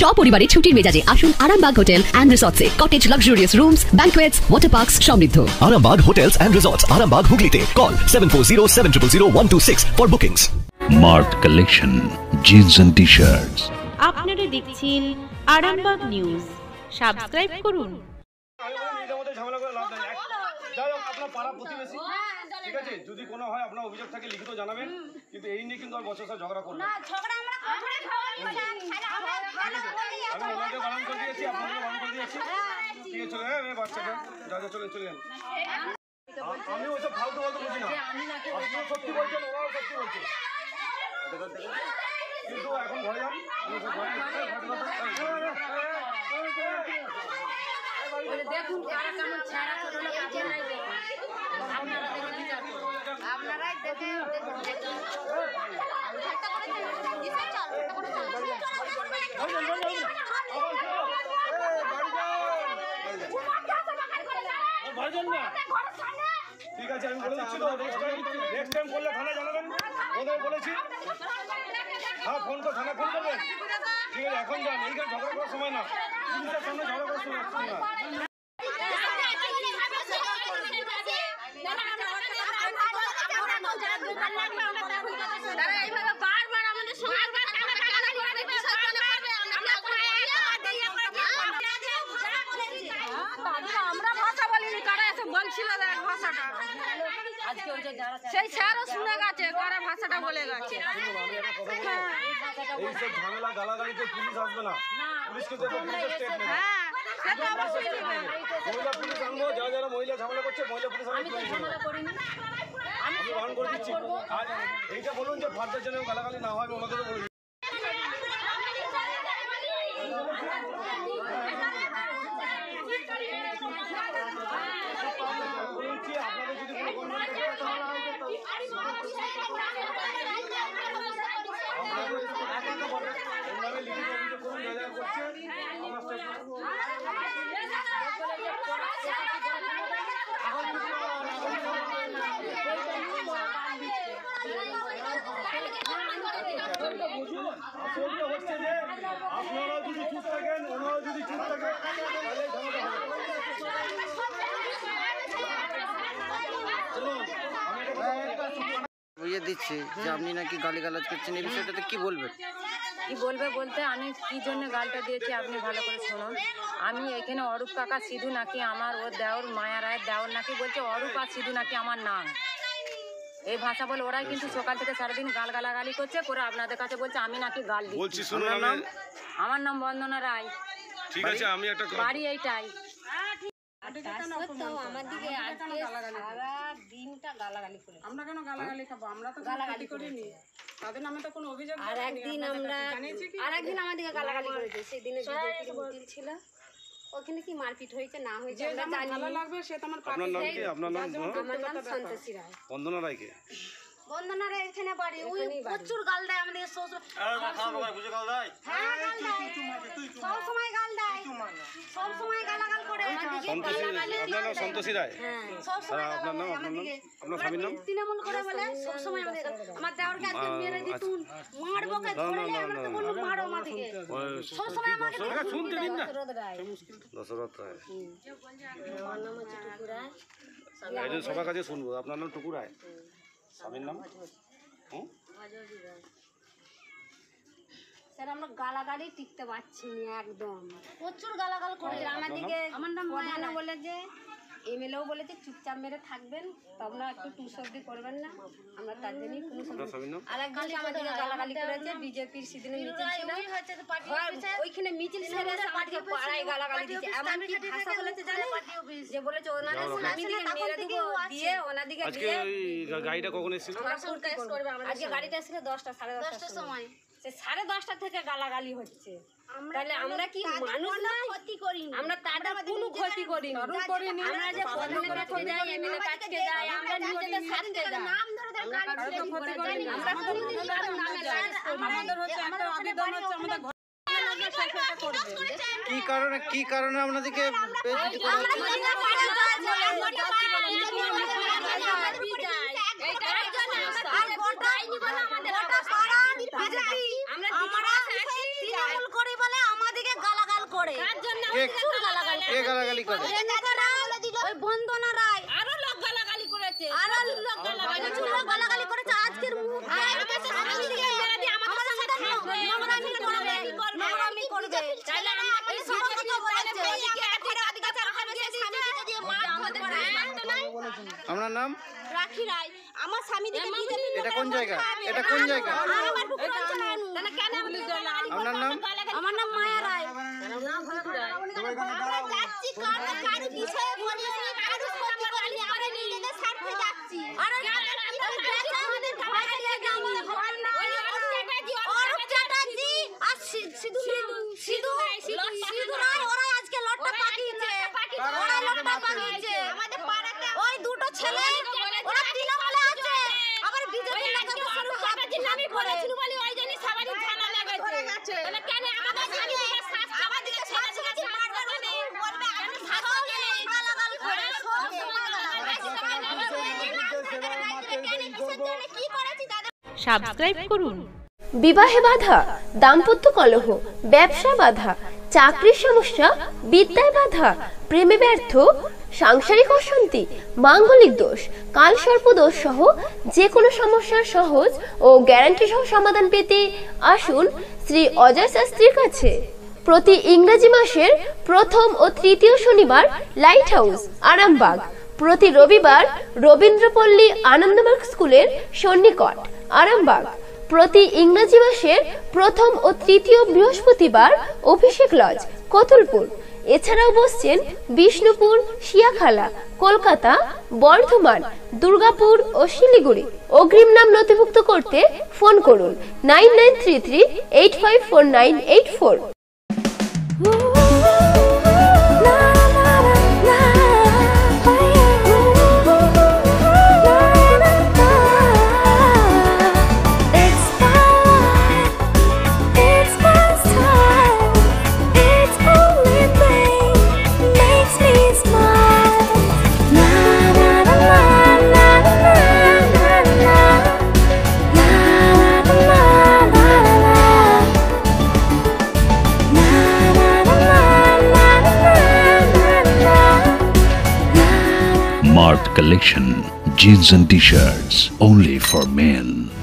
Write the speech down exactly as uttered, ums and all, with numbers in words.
সপরিবারে ছুটির মেজাজে আসুন আরামবাগ হোটেল এন্ড রিসর্টসে। Cottage luxurious rooms, banquets, water parks সমৃদ্ধ। Arambag Hotels and Resorts, Arambag Hooghly Call seven four zero seven zero zero one two six for bookings. Mart Collection, jeans and t-shirts. আপনারা দেখছেন Arambagh news, subscribe করুন। ঠিক আছে, যদি কোনো হয় আপনার অভিযোগ থাকে লিখিত জানাবেন, কিন্তু এই নিয়ে কিন্তু আর বছর সাথে ঝগড়া করবেন না। আমি ওনাকে বারণ করে দিয়েছি, আপনাকে বারণ করে দিয়েছি। ঠিক আছে, চলে যাবে বাচ্চাটা, যা যা চলে চলে যান। আমি ওইসব ফালতু বলতে বুঝি না, আপনিও সত্যি বলছেন, ওরাও সত্যি বলছে, কিন্তু এখন ভয় যান। দেখুন কারা কেমন ছেঁড়া ছোট লোক আপনারাই দেখুন, আপনারা দেখে বিচার করুন, আপনারাই দেখুন। ঠিক আছে, আমি বলে দিচ্ছি তো, নেক্সট টাইম করলে থানায় জানাবেন, ওদের বলেছি। হ্যাঁ, ফোন তো থানায় ফোন করবেন। ঠিক আছে, এখন যান, এইখানে ঝগড়া করার সময় না, পুলিশের সামনে ঝগড়া করার সময় না। আমরা ভাষা বলিনি, তারা এসে বলছিল ভাষাটা, সেই স্যারও শুনে গেছে, কারা ভাষাটা বলে গেছে। এইসব ঝামেলা গালাগালিতে পুলিশ আসবে না, পুলিশকে তো পুলিশের স্টেট নেবে। মহিলা পুলিশ আনবো, যারা যারা মহিলা ঝামেলা করছে মহিলা পুলিশ আমি বারণ করে দিচ্ছি। আর এইটা বলুন যে ফার্দার যেন গালাগালি না হয়, ওনাদেরও বলুন। আপনাদের যদি লিখিত অভিযোগ করুন, যা যা করছে আসলটা হচ্ছে যে আপনারাও যদি চুপ থাকেন, ওনারাও যদি চুপ থাকে, তাহলে ঝামেলা হবে। বুঝিয়ে দিচ্ছি যে আপনি নাকি গালিগালাজ করছেন, এই বিষয়টাতে কি বলবেন? কি বলবে বলতে, আমি কি জন্য গালটা দিয়েছি আপনি ভালো করে শুনুন। আমি এখানে অরূপ কাকা সিধু নাকি আমার, ওর দেওর মায়া রায়ের দেওর নাকি বলছে অরূপ আর সিধু নাকি আমার নাম, এই ভাষা বলে ওরাই কিন্তু সকাল থেকে সারাদিন গাল গালাগালি করছে করে আপনাদের কাছে বলছে আমি নাকি গাল দিচ্ছি। আমার নাম বন্দনা রায়। ঠিক আছে, আমি একটা বাড়ি এইটাই। আমরা কেন গালাগালি খাবো? আমরা তো গালাগালি করিনি, তাদের নামে তো কোনো অভিযোগ। আর একদিন আমরা আর একদিন আমাদেরকে গালাগালি করেছে, সেই দিনে মিছিল ছিল, ওখানে কি মারপিট হয়েছে না হয়েছে আমরা জানি। ভালো লাগবে সে তোমার পাশে। আপনার নাম কি? আপনার নাম? আমার নাম সন্তোষী রায়। বন্দনা রায় কে? বন্দনা রায় এখানে বাড়ি, ওই প্রচুর গাল দেয় আমাদের শ্বশুর। হ্যাঁ, গাল দেয়, সব সময় গাল দেয়, সব সময় গালাগাল করে। সন্তোষী, আপনার নাম সন্তোষী রায়? হ্যাঁ, সব সময় আপনার নাম? আপনার নাম? আপনার স্বামীর নাম? তৃণমূল করে বলে সব সময় আমাদের। আমার দেওরকে আজকে মেরে দিতুন, মারবো কে ধরলে, আমরা তো বলবো মারো আমাদেরকে, সব সময় আমাকে শুনতে দিন না। দশরথ রায়, আমার নাম হচ্ছে টুকু রায়। এই সবার কাছে শুনবো। আপনার নাম টুকু রায়, স্বামীর নাম? স্যার, আমরা গালাগালি টিকতে পারছি না, একদম প্রচুর গালাগাল করে আমাদেরকে। আমার নাম ময়না বলে যে এমএলএও বলেছে চুপচাপ মেরে থাকবেন, তোমরা একটু টু শব্দ করবেন না, আমরা তার জন্যই কোনো আর একদিন আমাদেরকে গালাগালি করেছে। বিজেপির সেদিনে মিছিল ছিল, ওইখানে মিছিল সেরে আমাদেরকে পাড়ায় গালাগালি দিচ্ছে। এমনকি ভাষা বলেছে জানেন, যে বলেছে ওনাদের স্বামীদিকে মেরে দিব দিয়ে ওনাদিকে দিয়ে। গাড়িটা কখন এসেছিল? আজকে গাড়িটা এসেছিল দশটা সাড়ে দশটার সময়। সাড়ে দশটা থেকে গালাগালি হচ্ছে, তাহলে আমরা কি মানুষ না? ক্ষতি করি আমরা, তাদের কোনো ক্ষতি করি না। আমরা যে প্রধানের কাছে যাই, এমএলএ কাছে যাই, আমরা নিজেদের সাথে যাই, নাম ধরে দেয় গাড়ি ক্ষতি করি না। আমরা কোনোদিন কারো নামে লাইসেন্স করি না। আমাদের হচ্ছে একটা আবেদন হচ্ছে আমাদের ঘর কি কারণে কি কারণে আপনাদেরকে করে কে কে গালাগালি করে? ওই বন্দনা রায় আরো লোক গালাগালি করেছে আরো লোক গালাগালি গালাগালি করেছে আজকের মুহূর্তে আমাদের সাথে নোংরামি করবে নোংরামি করবে তাহলে আমরা এই সমস্ত বলেছে আপনার নাম? রাখি রায়। আমার স্বামী দিকে এটা কোন জায়গা? এটা কোন জায়গা? আপনার নাম? আমার নাম মায়া রায়। আমরা যাচ্ছি কারো কারো বিষয়ে বলি কারো ক্ষতি করলি আমরা নিজেদের স্বার্থে যাচ্ছি আর আমাদের ভয় লাগে আমার ঘর না অরূপ চ্যাটার্জি আর সিধু সিধু সিধু রায় ওরা আজকে লটটা পাকিয়েছে ওরা লটটা পাকিয়েছে আমাদের পাড়াতে ওই দুটো ছেলে ওরা তৃণমূলে আছে আবার বিজেপি লোকের শুরু কাগজের নামই করেছিল বলি ওই জন্য সবারই ঝালা লেগেছে তাহলে কেন আমাদের স্বামী দিকে শাস্তি আমাদের দিকে শাস্তি মারবে মানে বলবে আমি শাসকে গালাগালি করে কি করেছি তাদের সাবস্ক্রাইব করুন। বিবাহে বাধা, দাম্পত্য কলহ, ব্যবসা বাধা, চাকরির সমস্যা, বিদ্যায় বাধা, প্রেমে ব্যর্থ, সাংসারিক অশান্তি, মাঙ্গলিক দোষ, কালসর্প দোষ সহ যে কোনো সমস্যার সহজ ও গ্যারান্টি সহ সমাধান পেতে আসুন শ্রী অজয় শাস্ত্রীর কাছে। প্রতি ইংরেজি মাসের প্রথম ও তৃতীয় শনিবার লাইট হাউস আরামবাগ, প্রতি রবিবার রবীন্দ্রপল্লী আনন্দমার্গ স্কুলের সন্নিকট আরামবাগ, প্রতি ইংরেজি মাসের প্রথম ও তৃতীয় বৃহস্পতিবার অভিষেক লজ কতুলপুর। এছাড়াও বসছেন বিষ্ণুপুর, শিয়াখালা, কলকাতা, বর্ধমান, দুর্গাপুর ও শিলিগুড়ি। অগ্রিম নাম নথিভুক্ত করতে ফোন করুন nine nine three three eight five four nine eight four. Marth Collection, jeans and t-shirts only for men.